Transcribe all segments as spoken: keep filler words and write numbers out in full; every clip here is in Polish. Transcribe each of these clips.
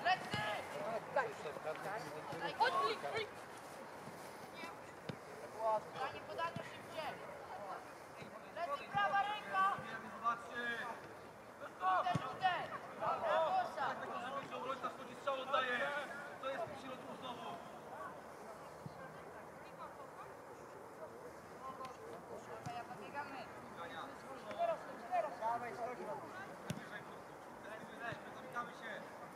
Podanie, podanie szybciej. Lecy, prawa ręka. Uderz, uderz. Brawosa. Obrońca wchodzi, strzał oddaje. To jest w środku znowu. Ja pobiegamy. Zamykamy się.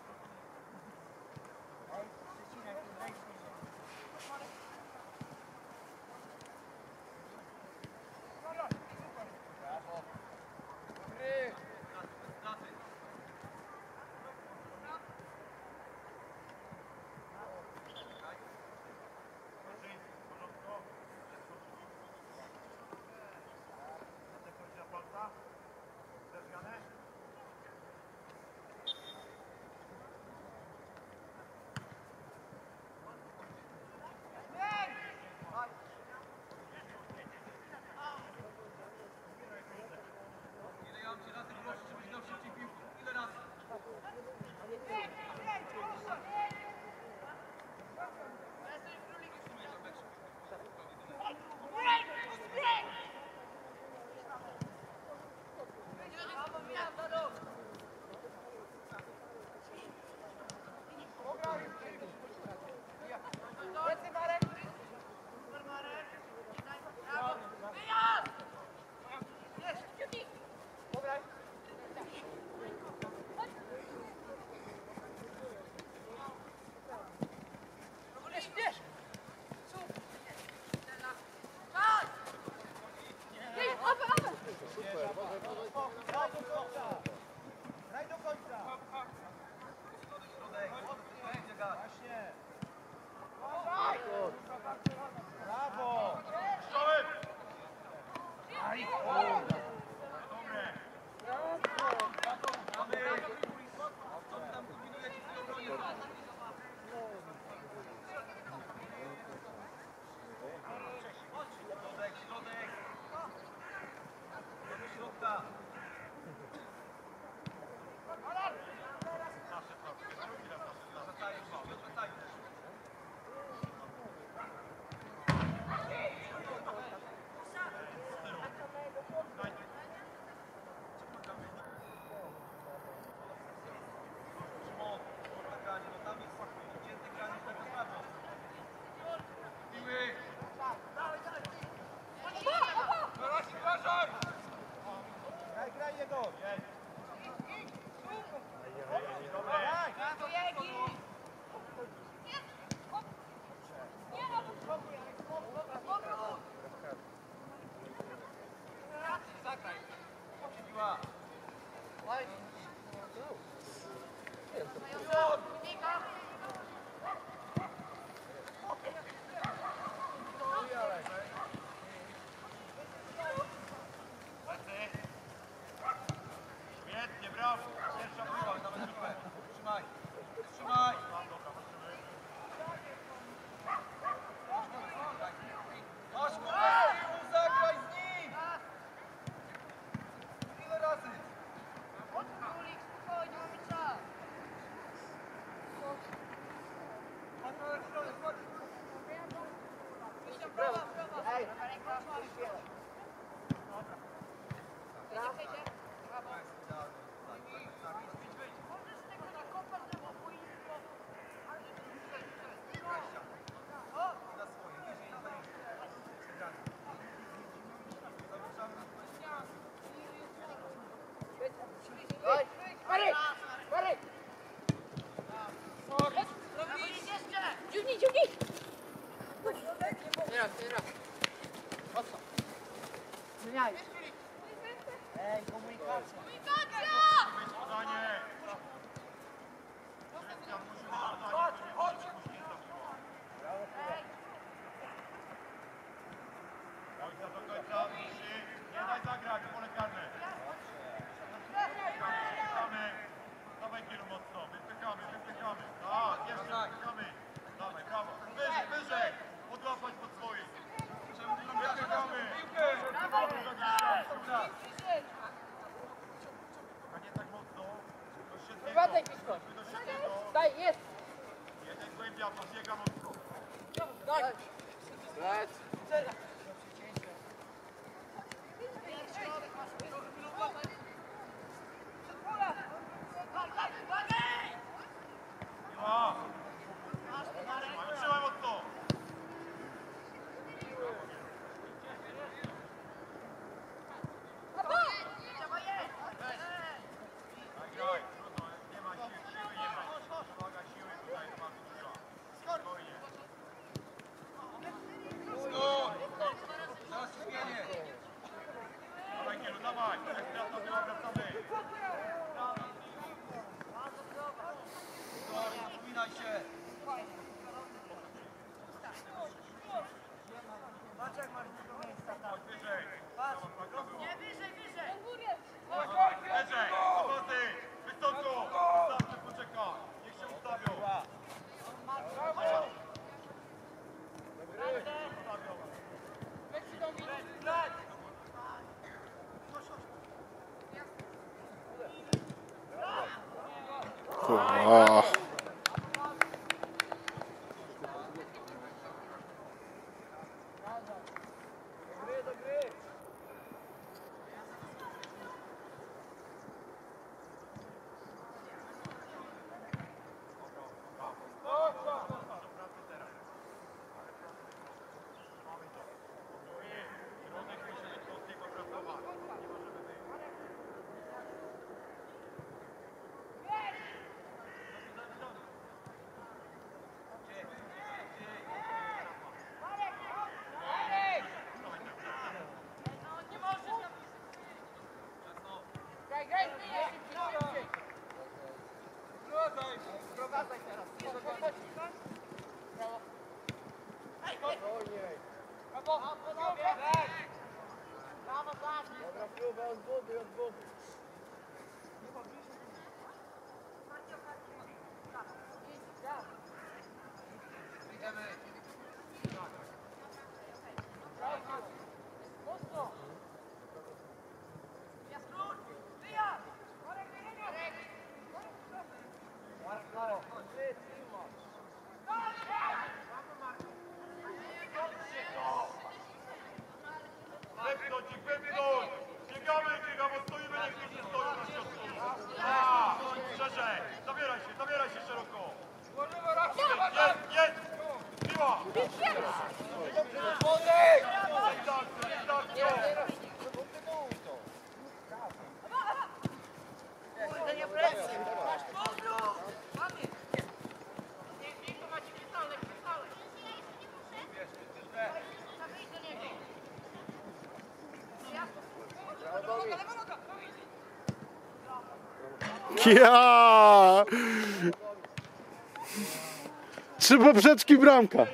Dziubnij, dziubnij! Teraz, teraz. Mocno. Zmieniaj. Ej, komunikacja. Komunikacja! Podanie. Chodź, chodź. Ojca do końca. Nie daj zagrać, pole karne. Wypychamy. Dawaj kieru mocno. Wypychamy, wypychamy. Tak, jeszcze wypychamy. Dawaj, brawo. Wyżej, wyżej. Podłapać pod swoich. Wypychamy. Brawo. A nie tak mocno. Wywadzaj blisko. Daj, światło, zbiega mocno. Miła. Trzymaj mocno. Graj, trudno, nie ma siły, siły nie ma. Uwaga, siły tutaj ma dużo. Spokojnie. Dawaj, Kielu, dawaj. Jak wraca, była, wracamy. Wspinaj się. Patrz jak masz dużo miejsca tam. Chodź wyżej. Patrz. Nie, wyżej, wyżej! Wyżej, pomocy, wysoko. Starczy, poczeka. Niech się ustawią. Kurwa. Środek musi być mocniej popracować. Nie możemy wyjść. No, nie możesz! Graj, graj, szybciej, szybciej! Sprowadzaj teraz. Brawo. Brawo, panowie! Brawo, zacznij! Dobra, próba od budy, od budy. Mocno! Jaskrut! Wyjazd! Marek, Marek! Marko, ty, Timo. Wepchnąć ich, wepchnąć! Biegamy, biegamy, stoimy, niech nie stoją na środku. A, szerzej, zabieraj się, zabieraj się szeroko. Jest, jest! Miła! Tak, tak, tak. Nie presję! Masz powrót! Mamy! Nie, nie, to macie krystalne, krystalne! Zabij do niego! Lewa noga, lewa noga! Ja! Trzy poprzeczki bramka.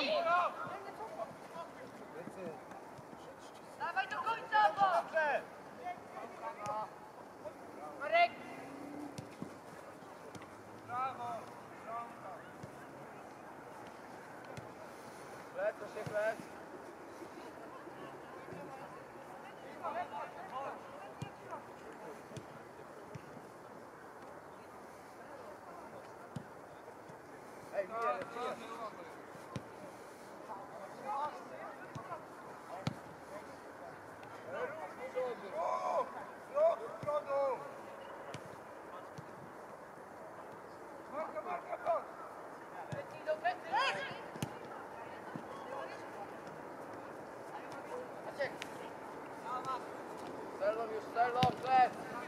Dawaj do końca, bo! Dobrze! Marek! Brawo! Bramka! Lecę się, lec. Ej, bije, bije. Lecij do plecy! Maciek! Celą już, celą, lec.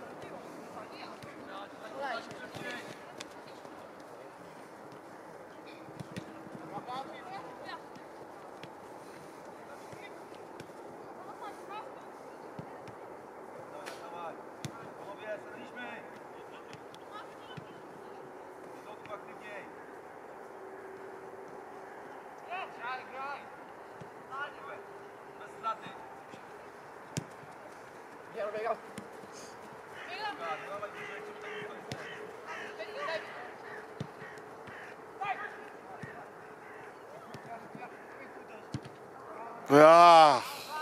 Dawaj, panowie, staliśmy. Do tu aktywniej. Graj, graj! Bez straty. Nie robię go! Dawaj, bliżej, żeby tak nie stoi. Ja.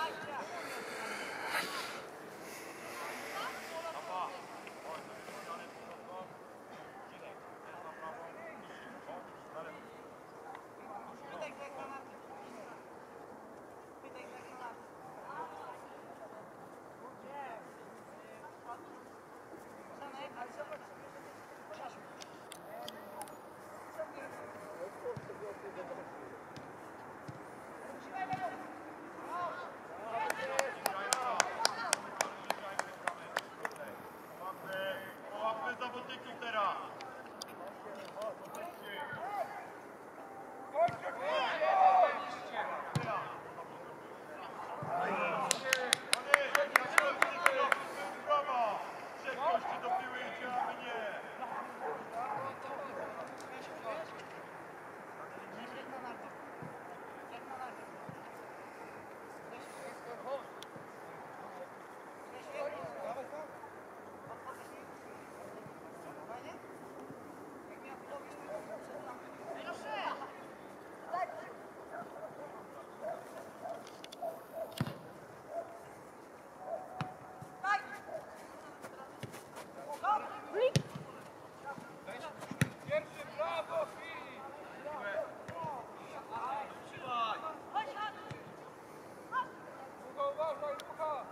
Połapmy zawodników teraz. Szybkości do piły idzie, a my nie. Pierwszy, brawo, Filip! Trzymaj! Długo uważaj, długo!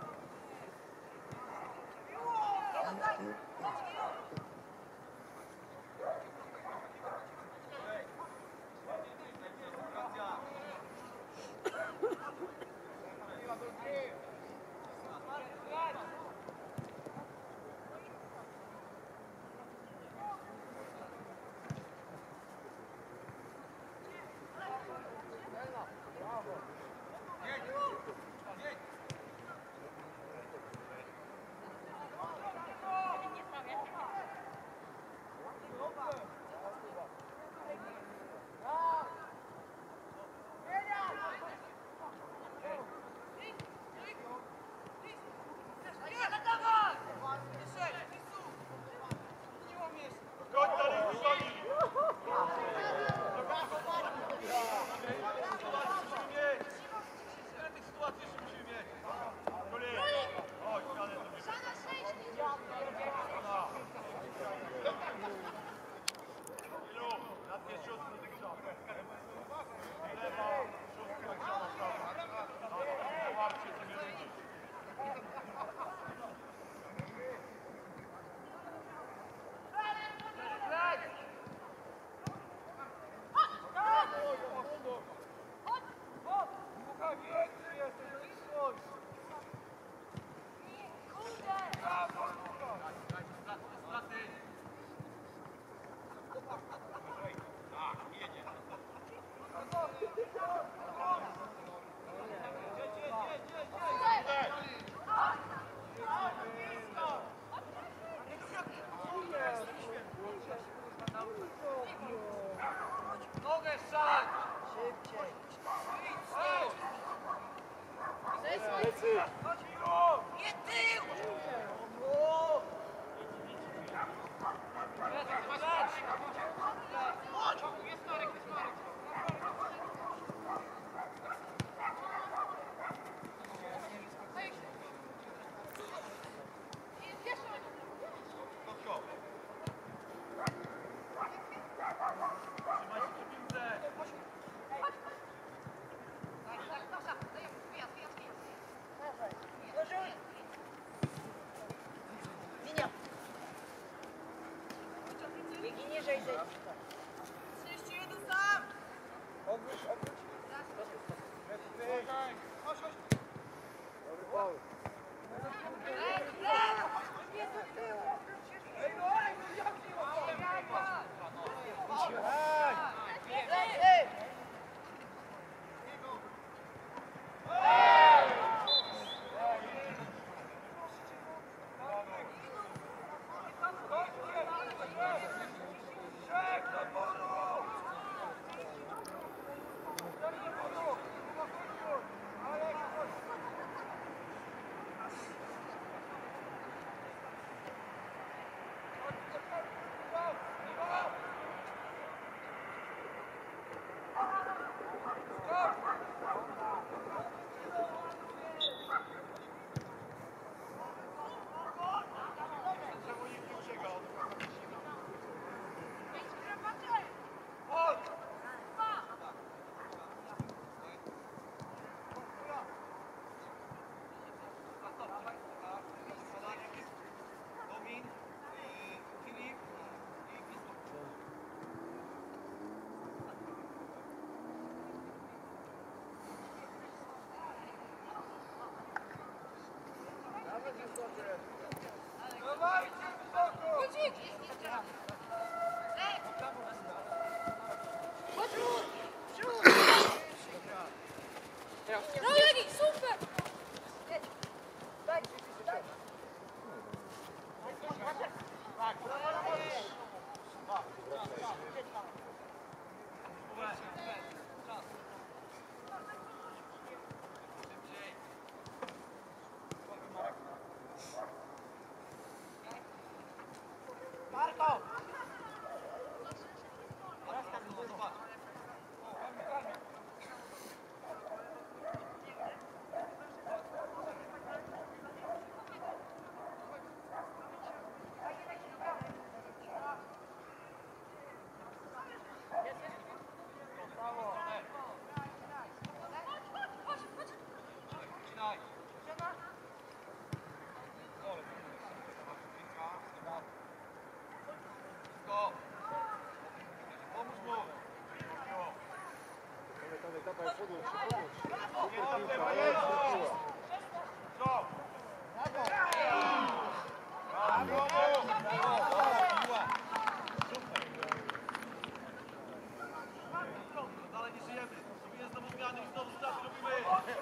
Dalej nie żyjemy. Robimy znowu zmiany i znowu strat robimy.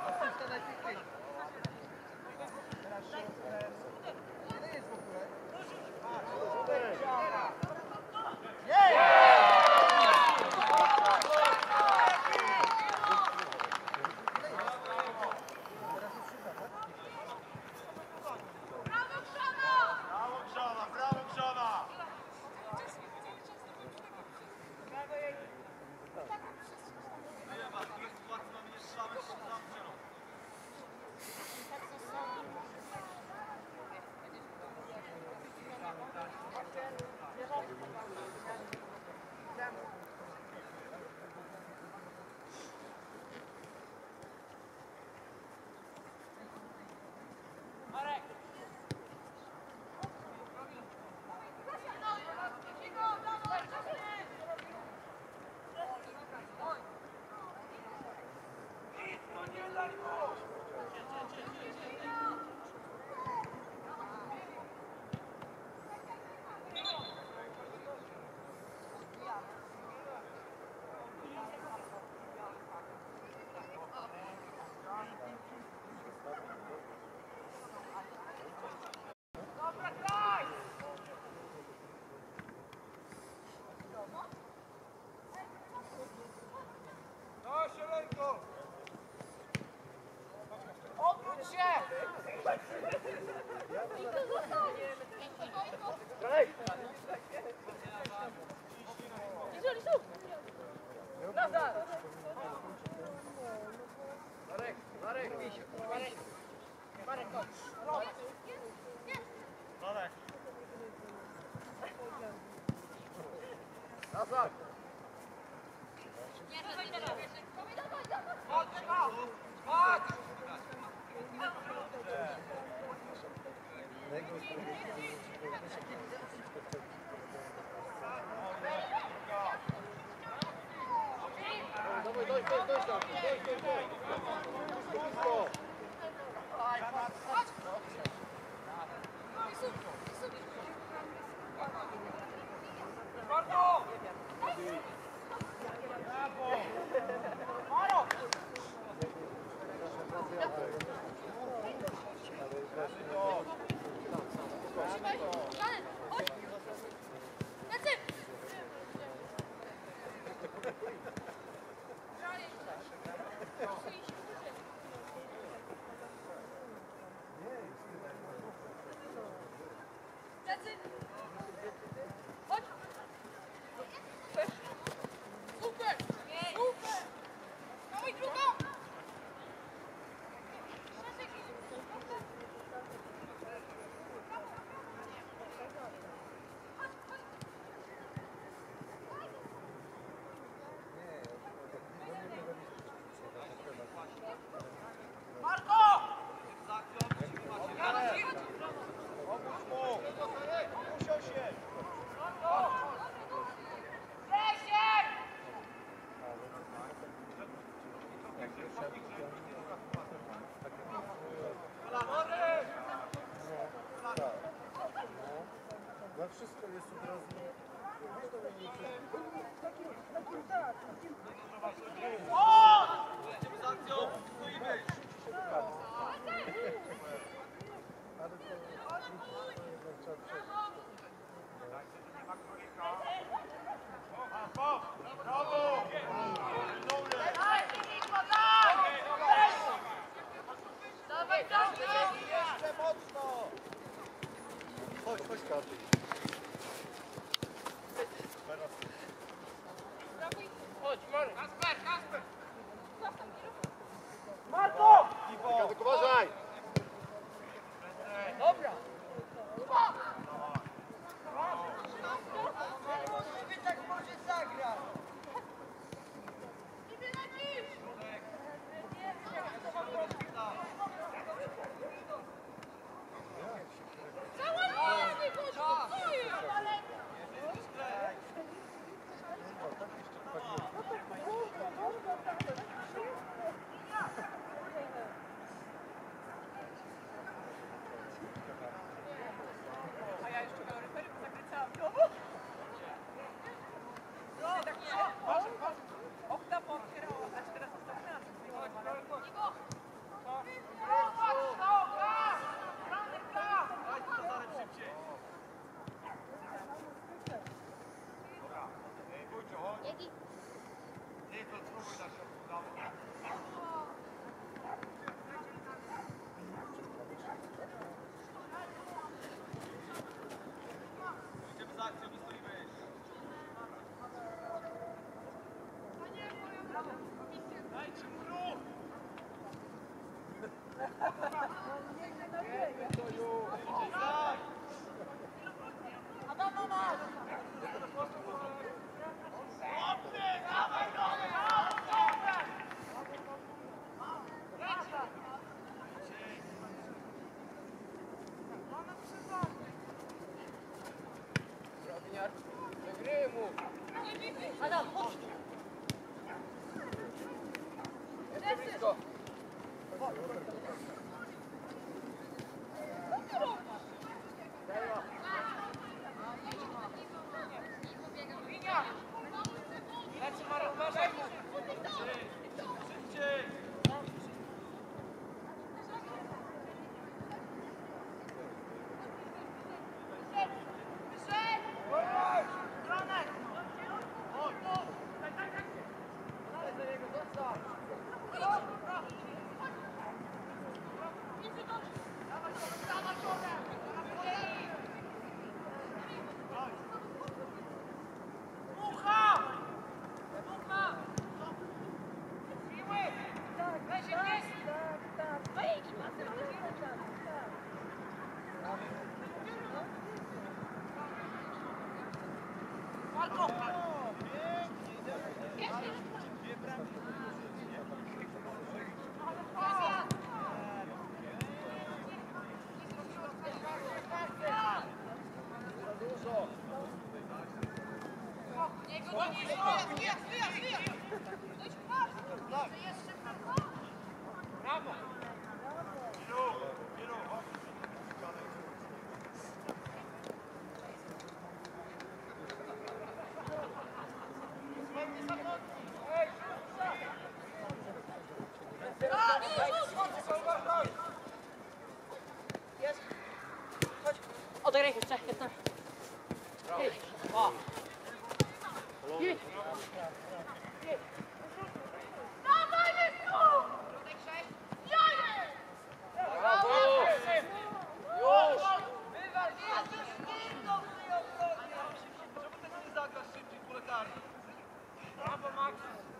Brawo Grzana, brawo Grzana. No, Sielenko! Odwróć się! Nazad! Marek, Marek, Misiu. Marek, Marek, chodź. Dalej. Nazad! Chodź, chodź. Chodź! Dawaj, doj, doj, doj, doj, doj, doj, doj. Krótko. Marko! Maro! Super! Super! Dawaj drugą! Marko! Pomóż mu. Musiał się. Lesiek! Na wszystko jest od razu. Jedziemy z akcją. Stoimy. Ale to Brawo! Daj, Filipko, daj! Dawaj, dawaj! Jeszcze mocno! chodź, chodź Katy. Chodź, Marek. Kasper, Kasper! Marko! Katek, uważaj! Dobra! Kuba! Tak może zagrać. Idę na dziś! Cała noc! Junior. Gry mu. Adam, chodź. Jeszcze blisko. Linia. Leci Marek, uważaj. Szybciej! Odegraj jeszcze, jedna. Jedź. Jedź. Dawaj, Leszku! Brawo! Już! Wywal, Czemu ten nie zagrasz szybciej w pole karne? brawo, Max.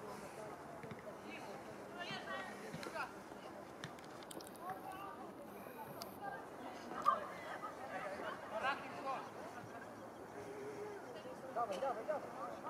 Dawaj, dawaj, dawaj.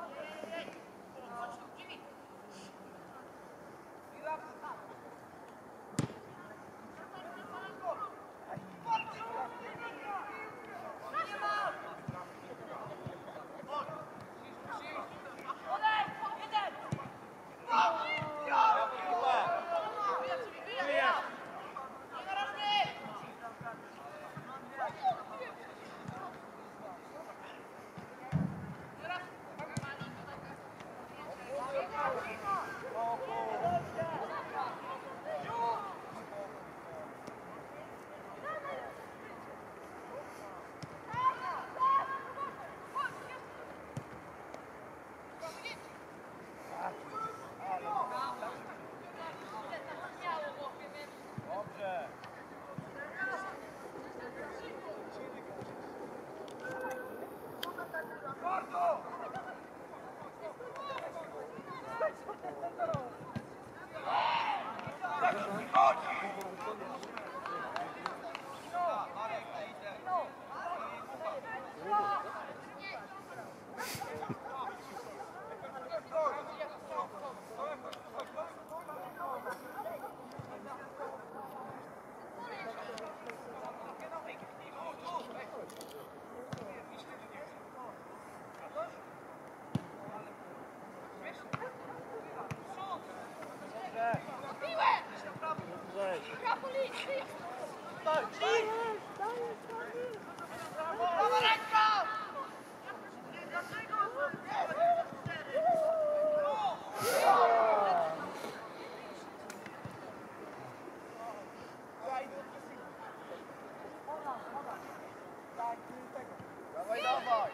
Dawaj, dawaj!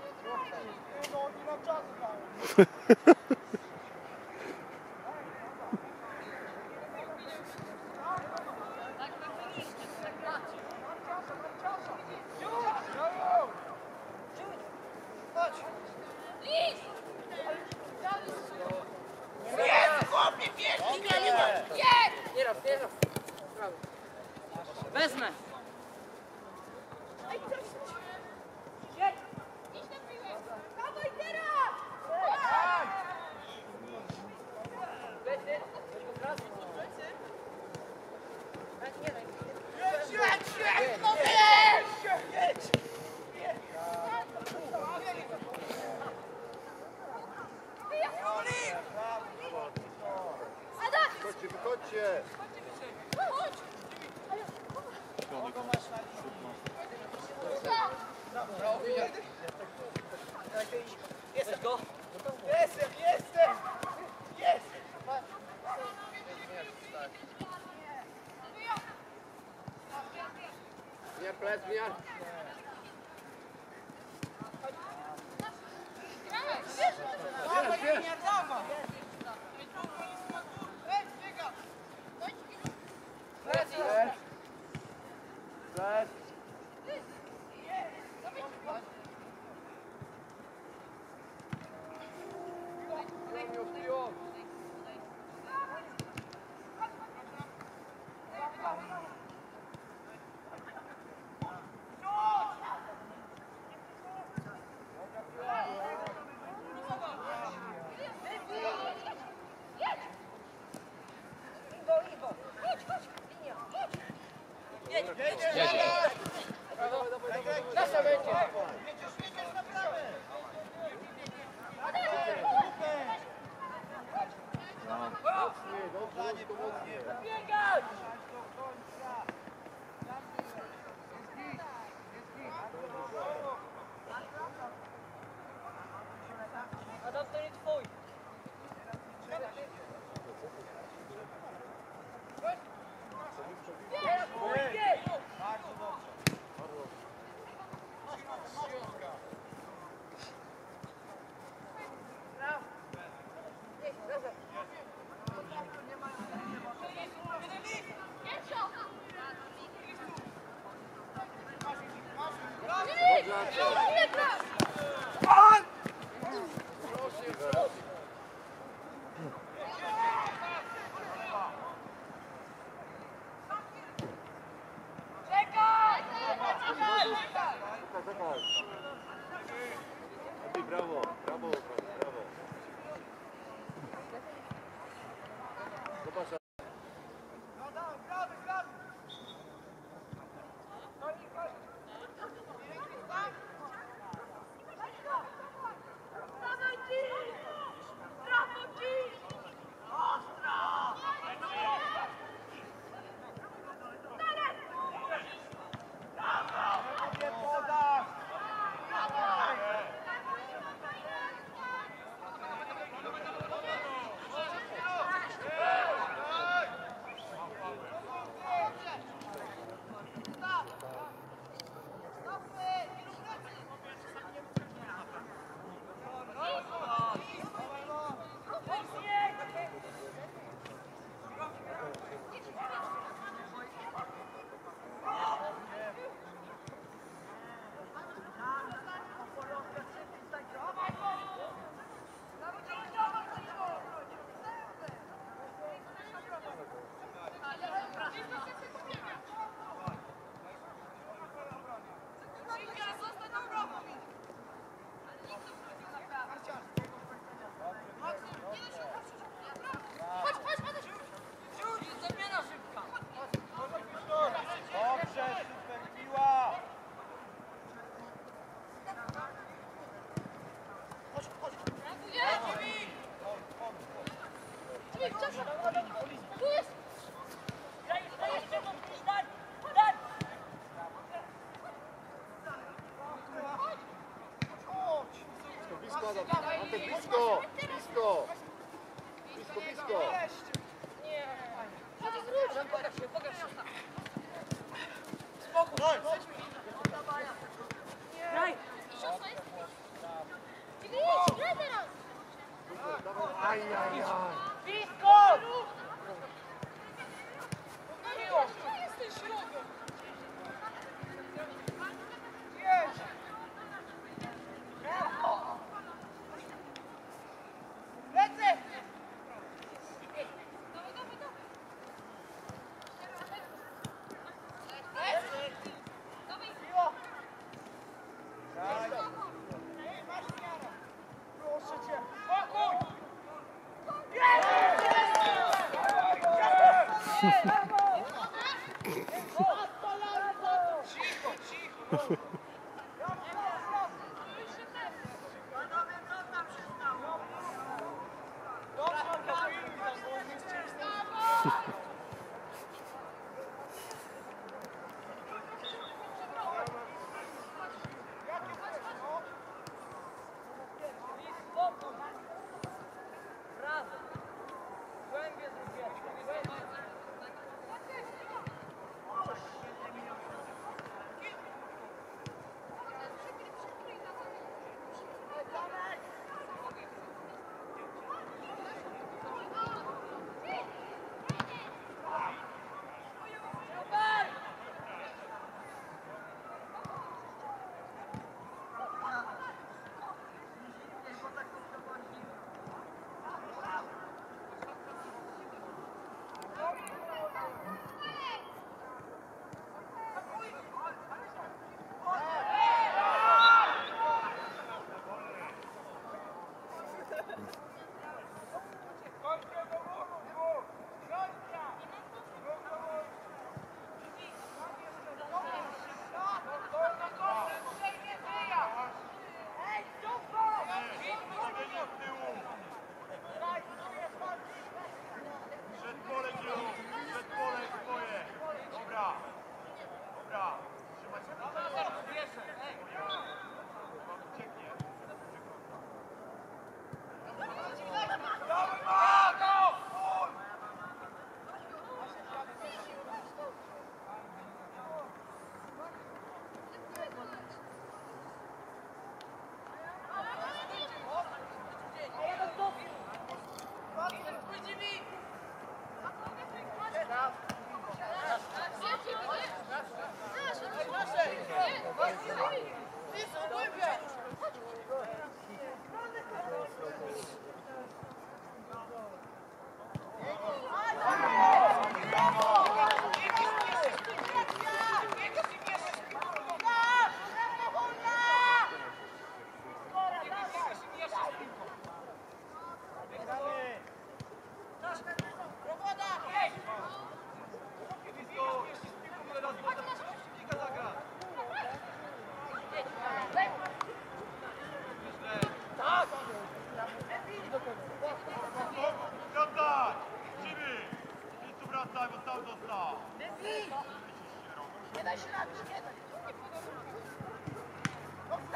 No, nie mam czasu tam. Nie rob, nie rob. Brawo. Wezmę. Dawaj teraz! Plecy. Od razu. Plecy. Nie daj. Jedź, jedź, jedź! No Jedź! Jedź! Jestem go! Jestem, jestem! Jest! Zmiar plec, zmiar. Dawaj, nie dawaj! Plec. Plec. Nasza będzie! Mocniej, dobrze, to mocniej. Biegać! Adam, to nie twój! Ej, brawo, brawo, brawo. Zobacz. Blisko, Antek, blisko, blisko. Blisko, blisko. Pokaż się, pokaż się! Spokój! Graj! Graj teraz! Aj, aj, aj. Blisko! Jesteś środek! Jedź! Lecę! Miło! Proszę cię! Spokój! Cicho, cicho! Panowie, co tam się stało? Dobrze, organizuj tam, bo nie chcieli.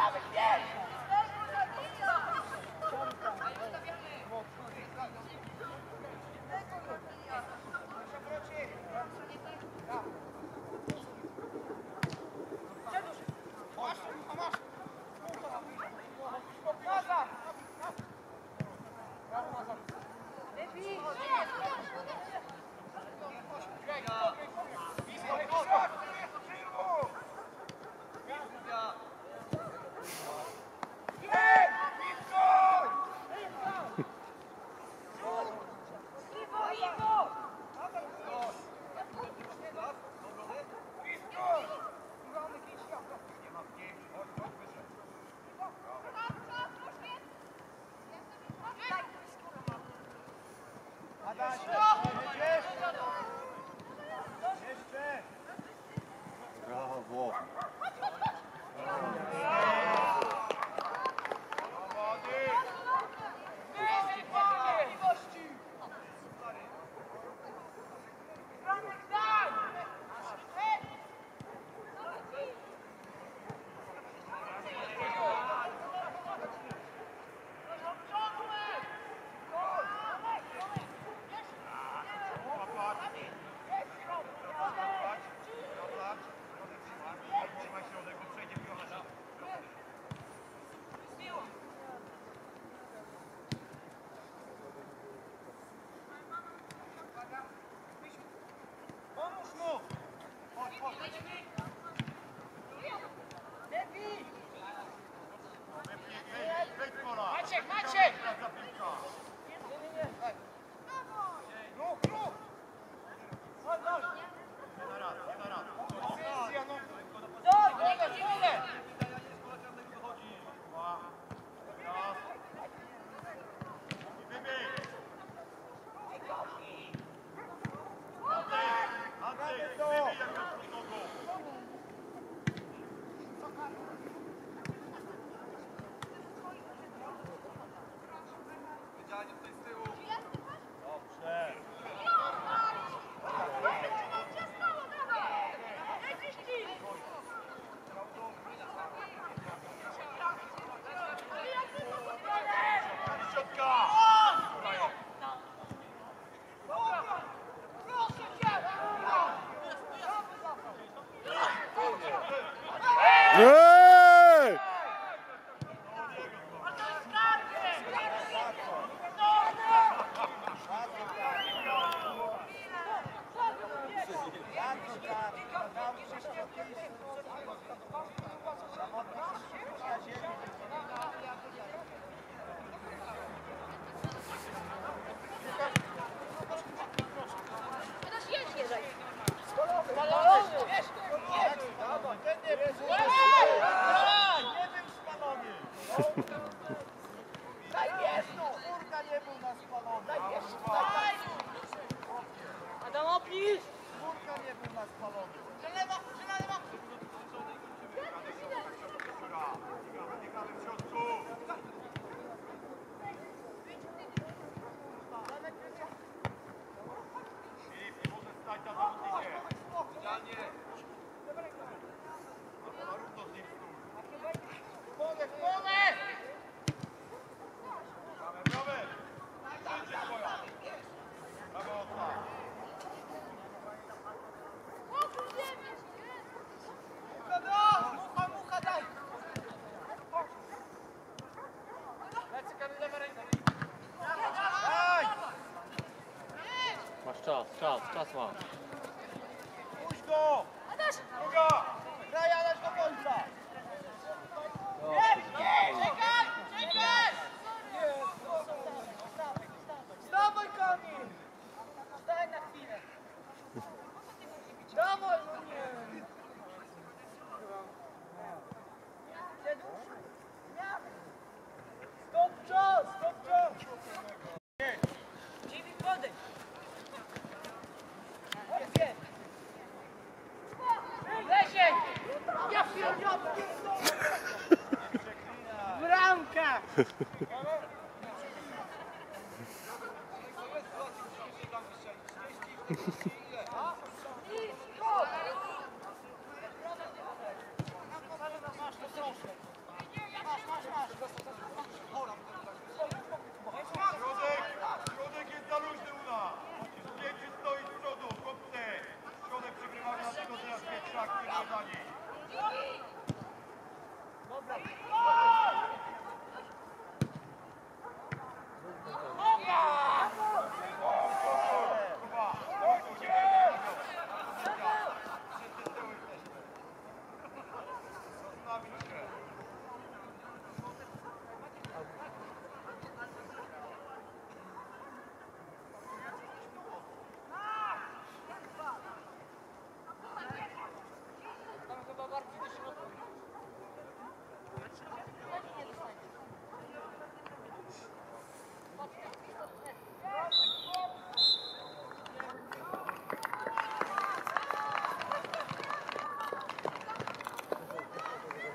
Brawo. Maciek, Maciek! Do niego, dziękuję! Ej! Teraz jedź, nie daj. Adam, opis! Masz czas, czas, czas masz. Puść go! Druga! Graj, Ależ do końca! Czekaj! Czekaj! Dawaj, Kamil! Daj na chwilę. Dawaj, no nie! Stop czas! Stop czas! Jimmy, podejdź! Chodźcie! Lesiek! Ja pierdolę! Bramka! Tam chyba bardziej do środka.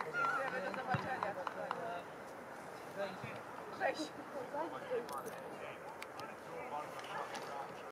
Dziękujemy, do zobaczenia. Cześć.